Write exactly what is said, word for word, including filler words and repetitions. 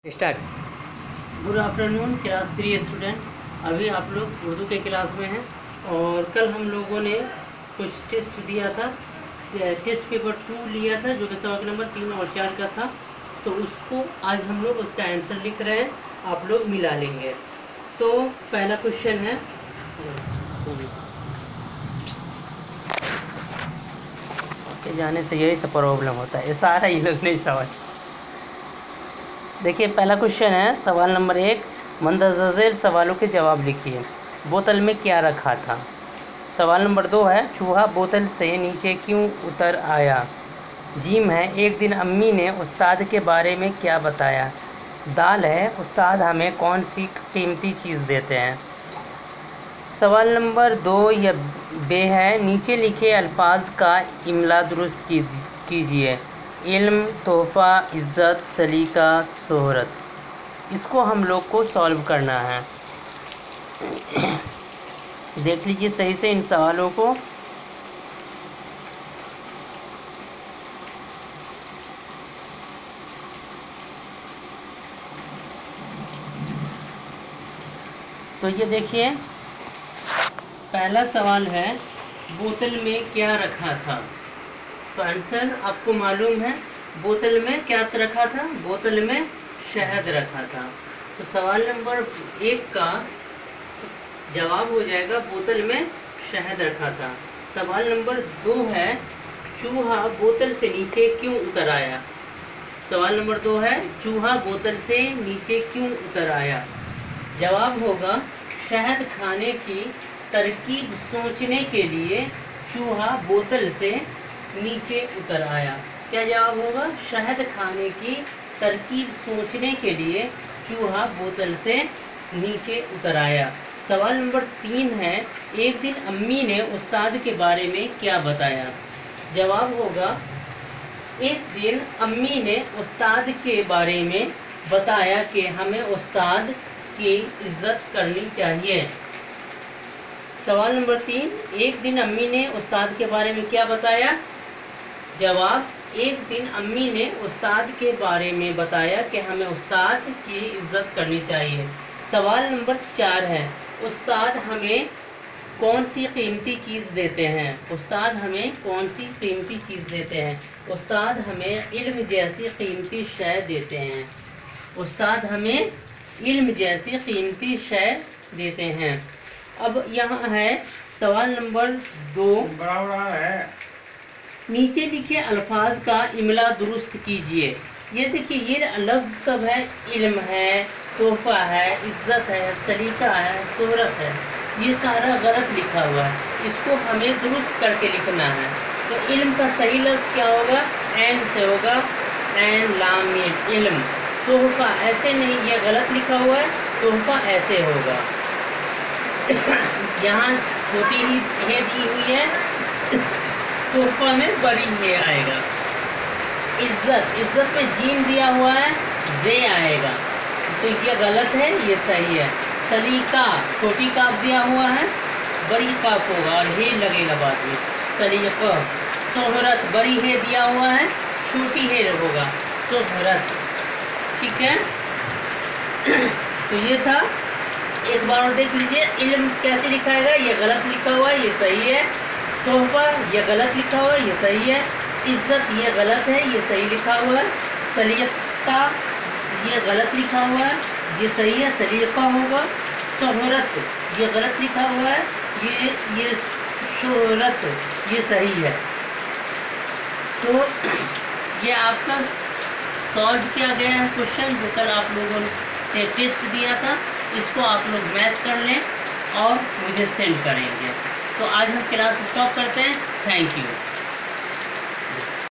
Start. Good afternoon class three student. अभी आप लोग उर्दू के क्लास में हैं और कल हम लोगों ने कुछ टेस्ट दिया था। टेस्ट पेपर टू लिया था जो कि सवाल नंबर तीन और चार का था। तो उसको आज हम लोग उसका आंसर लिख रहे हैं, आप लोग मिला लेंगे। तो पहला क्वेश्चन है, के जाने से यही सब प्रॉब्लम होता है, ये सारा ये लोग नहीं समझ। देखिए पहला क्वेश्चन है सवाल नंबर एक, मंदरजेर सवालों के जवाब लिखिए। बोतल में क्या रखा था। सवाल नंबर दो है, चूहा बोतल से नीचे क्यों उतर आया। जीम है, एक दिन अम्मी ने उस्ताद के बारे में क्या बताया। दाल है, उस्ताद हमें कौन सी कीमती चीज़ देते हैं। सवाल नंबर दो या बे है, नीचे लिखे अल्फाज का इमला दुरुस्त कीजिए। इल्म, तोहफ़ा, इज़्ज़त, सलीका, शोहरत। इसको हम लोग को सॉल्व करना है। देख लीजिए सही से इन सवालों को। तो ये देखिए पहला सवाल है, बोतल में क्या रखा था। तो आंसर आपको मालूम है, बोतल में क्या रखा था, बोतल में शहद रखा था। तो सवाल नंबर एक का जवाब हो जाएगा बोतल में शहद रखा था। सवाल नंबर दो है, चूहा बोतल से नीचे क्यों उतर आया। सवाल नंबर दो है, चूहा बोतल से नीचे क्यों उतर आया। जवाब होगा, शहद खाने की तरकीब सोचने के लिए चूहा बोतल से नीचे उतर आया। क्या जवाब होगा, शहद खाने की तरकीब सोचने के लिए चूहा बोतल से नीचे उतर आया। सवाल नंबर तीन है, एक दिन अम्मी ने उस्ताद के बारे में क्या बताया। जवाब होगा, एक दिन अम्मी ने उस्ताद के बारे में बताया कि हमें उस्ताद की इज्जत करनी चाहिए। सवाल नंबर तीन, एक दिन अम्मी ने उस्ताद के बारे में क्या बताया। जवाब, एक दिन अम्मी ने उस्ताद के बारे में बताया कि हमें उस्ताद की इज्जत करनी चाहिए। सवाल नंबर चार है, उस्ताद हमें कौन सी कीमती चीज़ देते हैं। उस्ताद हमें कौन सी कीमती चीज़ देते हैं। उस्ताद हमें इल्म जैसी कीमती शय देते हैं। उस्ताद हमें इल्म जैसी कीमती शय देते हैं। अब यहाँ है सवाल नंबर दो, है नीचे लिखे अल्फाज का इमला दुरुस्त कीजिए। ये देखिए ये लफ्ज़ सब है, इल्म है, तोहफ़ा है, इज़्ज़त है, सलीका है, शोहरत है, ये सारा गलत लिखा हुआ है। इसको हमें दुरुस्त करके लिखना है। तो इल्म का सही लफ्ज़ क्या होगा, एन से होगा, एन लाम मीम इल्म। तोहफ़ा ऐसे नहीं, ये गलत लिखा हुआ है, तोहफ़ा ऐसे होगा। यहाँ छोटी ही है दी हुई है, तोहफ़ा में बड़ी है आएगा। इज्जत, इज्जत में जीम दिया हुआ है, जे आएगा, तो ये गलत है, ये सही है। सलीका, छोटी काफ दिया हुआ है, बड़ी काफ होगा और हे लगेगा बाद में, सलीका। शोहरत, बड़ी है दिया हुआ है, छोटी है होगा, शोहरत। ठीक है, तो ये था। एक बार और देख लीजिए, इल्म कैसे लिखाएगा, ये गलत लिखा हुआ है, ये सही है। तोहफ़ा ये गलत लिखा हुआ है, ये सही है। इज़्ज़त ये गलत है, ये सही लिखा हुआ है। सलीका ये गलत लिखा हुआ है, ये सही है, सलीका होगा। शोहरत ये गलत लिखा हुआ है, ये ये शोहरत ये सही है। तो ये आपका सॉल्व किया गया है क्वेश्चन जो कल आप लोगों ने टेस्ट दिया था। इसको आप लोग मैच कर लें और मुझे सेंड करेंगे। तो आज हम क्लास स्टॉप करते हैं। Thank you.